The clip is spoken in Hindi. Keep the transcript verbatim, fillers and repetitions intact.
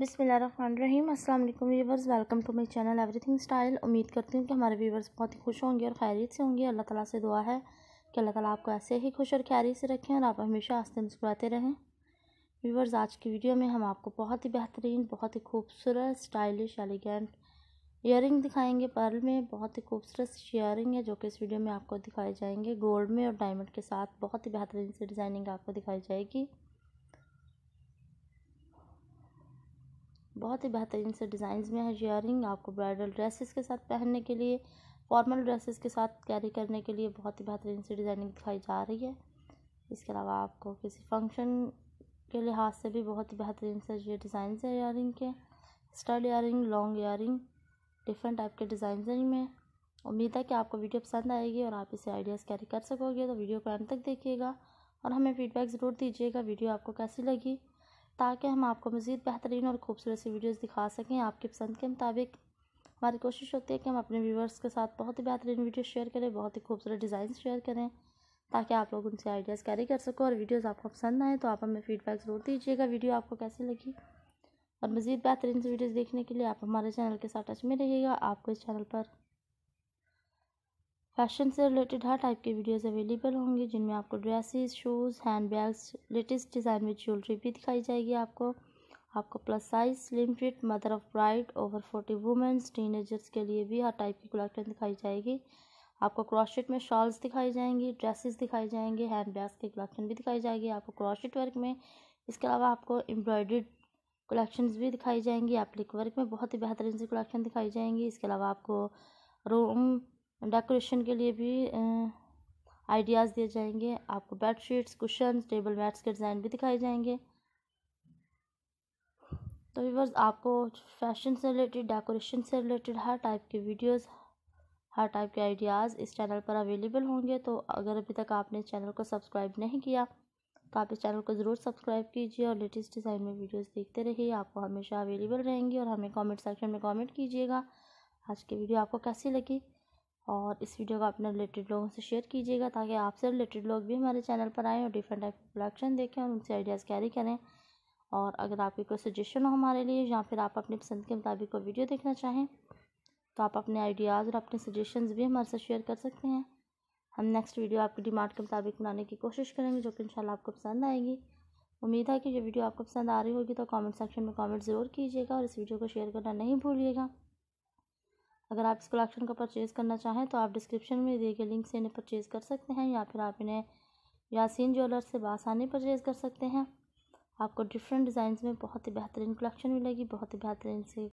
बिस्मिल्लाहिर्रहमानिर्रहीम। अस्सलाम वालेकुम viewers, welcome to my channel everything style. उम्मीद करती हूँ कि हमारे व्यूवर्स बहुत ही खुश होंगे और खैरियत से होंगे। अल्लाह ताला से दुआ है कि अल्लाह ताला आपको ऐसे ही खुश और खैरियत से रखें और आप हमेशा हंसते मुस्कुराते रहें। व्यूवर्स, आज की वीडियो में हम आपको बहुत ही बेहतरीन, बहुत ही खूबसूरत, स्टाइलिश, एलिगेंट ईयरिंग दिखाएंगे। पर्ल में बहुत ही खूबसूरत ईयरिंग है जो कि इस वीडियो में आपको दिखाए जाएंगे। गोल्ड में और डायमंड के साथ बहुत ही बेहतरीन सी डिज़ाइनिंग आपको दिखाई जाएगी। बहुत ही बेहतरीन से डिज़ाइंस में है ईयरिंग। आपको ब्राइडल ड्रेसेस के साथ पहनने के लिए, फॉर्मल ड्रेसेस के साथ कैरी करने के लिए बहुत ही बेहतरीन सी डिज़ाइनिंग दिखाई जा रही है। इसके अलावा आपको किसी फंक्शन के लिहाज से भी बहुत ही बेहतरीन से ये डिज़ाइन है ईयरिंग के। Stud earring, long earring, different type के डिज़ाइन हैं इनमें। उम्मीद है कि आपको वीडियो पसंद आएगी और आप इसे आइडियाज़ कैरी कर सकोगे। तो वीडियो को एंड तक देखिएगा और हमें फीडबैक ज़रूर दीजिएगा वीडियो आपको कैसी लगी, ताकि हम आपको मज़ीद बेहतरीन और खूबसूरत सी वीडियोस दिखा सकें आपकी पसंद के मुताबिक। हमारी कोशिश होती है कि हम अपने व्यूवर्स के साथ बहुत ही बेहतरीन वीडियो शेयर करें, बहुत ही खूबसूरत डिज़ाइन शेयर करें, ताकि आप लोग उनसे आइडियाज़ कैरी कर सको और वीडियोस आपको पसंद आए तो आप हमें फ़ीडबैक ज़रूर दीजिएगा वीडियो आपको कैसी लगी। और मज़ीद बेहतरीन सी वीडियोज़ देखने के लिए आप हमारे चैनल के साथ टच में रहिएगा। आपको इस चैनल पर फैशन से रिलेटेड हर टाइप की वीडियोस अवेलेबल होंगी, जिनमें आपको dresses, shoes, hand bags, latest design में ज्वेलरी भी दिखाई जाएगी। आपको आपको plus size, slim fit, mother of bride, over forty womens, teenagers के लिए भी हर टाइप की कलेक्शन दिखाई जाएगी। आपको क्रॉशेट में शॉल्स दिखाई जाएंगी, ड्रेसेस दिखाई जाएंगे, हैंड बैग्स की कलेक्शन भी दिखाई जाएगी आपको क्रॉशेट वर्क में। इसके अलावा आपको एम्ब्रॉयडर्ड कलेक्शंस भी दिखाई जाएंगी। एप्लिक वर्क में बहुत ही बेहतरीन सी कलेक्शन दिखाई जाएंगी। इसके अलावा आपको रूम डेकोरेशन के लिए भी आइडियाज़ दिए जाएंगे। आपको bed sheets, cushions, table mats के डिज़ाइन भी दिखाए जाएंगे। तो व्यूअर्स, आपको फैशन से रिलेटेड, डेकोरेशन से रिलेटेड हर टाइप के वीडियोस, हर टाइप के आइडियाज़ इस चैनल पर अवेलेबल होंगे। तो अगर अभी तक आपने इस चैनल को सब्सक्राइब नहीं किया तो आप इस चैनल को ज़रूर सब्सक्राइब कीजिए और लेटेस्ट डिज़ाइन में वीडियोस देखते रहिए। आपको हमेशा अवेलेबल रहेंगी और हमें कमेंट सेक्शन में कमेंट कीजिएगा आज की वीडियो आपको कैसी लगी, और इस वीडियो को अपने रिलेटेड लोगों से शेयर कीजिएगा ताकि आपसे रिलेटेड लोग भी हमारे चैनल पर आएँ और डिफरेंट टाइप की कलेक्शन देखें और उनसे आइडियाज़ कैरी करें। और अगर आपकी कोई सजेशन हो हमारे लिए, या फिर आप अपनी पसंद के मुताबिक कोई वीडियो देखना चाहें, तो आप अपने आइडियाज़ और अपने सजेशंस भी हमारे साथ शेयर कर सकते हैं। हम नेक्स्ट वीडियो आपकी डिमांड के मुताबिक बनाने की कोशिश करेंगे, जो कि इंशाल्लाह आपको पसंद आएगी। उम्मीद है कि ये वीडियो आपको पसंद आ रही होगी। तो कमेंट सेक्शन में कमेंट ज़रूर कीजिएगा और इस वीडियो को शेयर करना नहीं भूलिएगा। अगर आप इस कलेक्शन को परचेज़ करना चाहें तो आप डिस्क्रिप्शन में दिए गए लिंक से इन्हें परचेज़ कर सकते हैं, या फिर आप इन्हें यासीन ज्वेलर्स से बआसानी परचेज़ कर सकते हैं। आपको डिफरेंट डिज़ाइंस में बहुत ही बेहतरीन कलेक्शन मिलेगी, बहुत ही बेहतरीन से